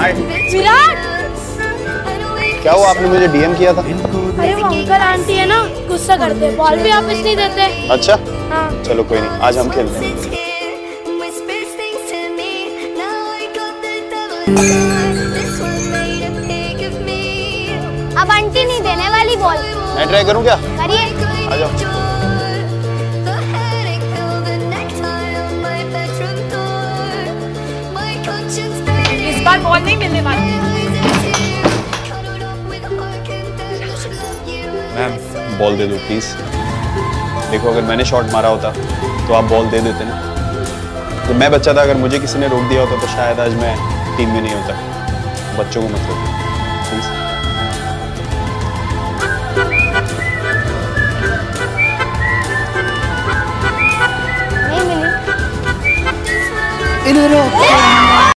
विराट, क्या हुआ? आपने मुझे डीएम किया था? अरे वो अंकल आंटी है ना, गुस्सा करते हैं, बॉल भी वापस नहीं देते। अच्छा हाँ। चलो कोई नहीं, आज हम खेलते हैं। अब आंटी नहीं देने वाली बॉल। मैं ट्राई करूं क्या? करिए। आ जाओ। इस बार बॉल नहीं मिलने वाली। मैम बॉल दे दो प्लीज। देखो अगर मैंने शॉट मारा होता तो आप बॉल दे देते ना। तो मैं बच्चा था, अगर मुझे किसी ने रोक दिया होता तो शायद आज मैं टीम में नहीं होता। बच्चों को मत रोको प्लीज। नहीं मिली। इन्हें रोक।